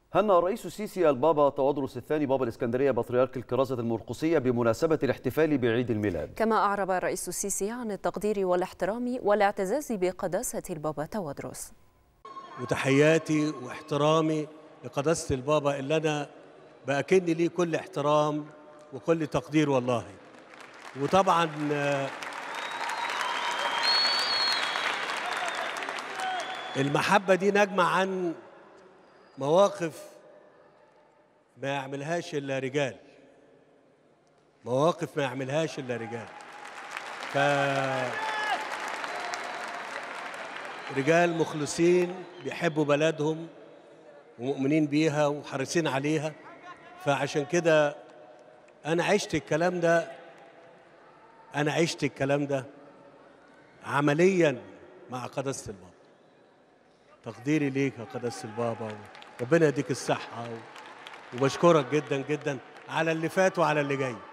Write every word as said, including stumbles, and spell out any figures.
هنأ الرئيس السيسي البابا تودروس الثاني بابا الإسكندرية بطريرك الكرازة المرقسية بمناسبة الاحتفال بعيد الميلاد. كما أعرب الرئيس السيسي عن التقدير والاحترام والاعتزاز بقداسة البابا تودروس. وتحياتي واحترامي لقداسة البابا اللي أنا بأكن ليه كل احترام وكل تقدير والله. وطبعا المحبة دي نجمة عن مواقف ما يعملهاش إلا رجال، مواقف ما يعملهاش إلا رجال. ف رجال مخلصين بيحبوا بلدهم ومؤمنين بيها وحريصين عليها. فعشان كده أنا عشت الكلام ده أنا عشت الكلام ده عملياً مع قداسة البابا. تقديري ليك يا قداسة البابا، ربنا يديك الصحة، وبشكرك جداً جداً على اللي فات وعلى اللي جاي.